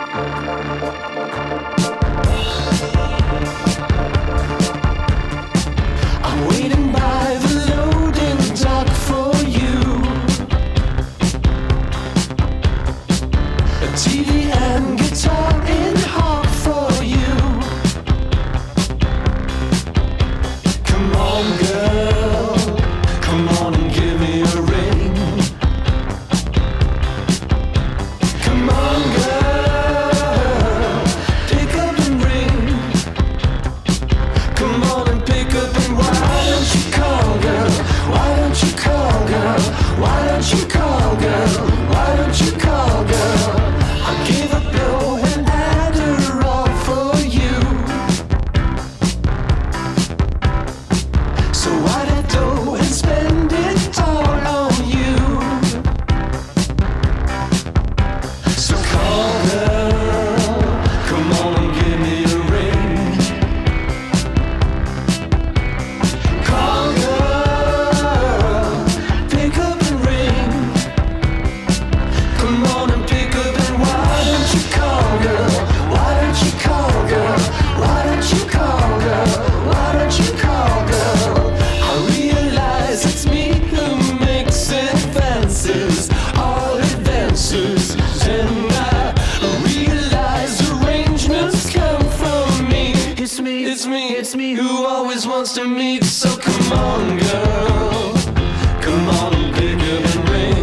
I'm waiting by the loading dock for you. A TV and guitar in hock for you. Come on, girl, come on and give me a ring. Come on, girl, pick up and ring. Come on and pick up and why don't you call, girl? Why don't you call, girl? Why don't you call, girl? Why don't you call, girl? I'll give a blow and Adderall for you. So why not go and spend it all on you? So call, girl, come on and give me a ring. Call, girl, pick up and ring. Come on and pick up and why don't you call, girl? Why don't you call, girl? Why don't you call, girl? Why don't you call, girl? I realize it's me who makes advances, all advances, and I realize arrangements come from me. It's me who always wants to meet. So come on, girl, come on and pick up and ring.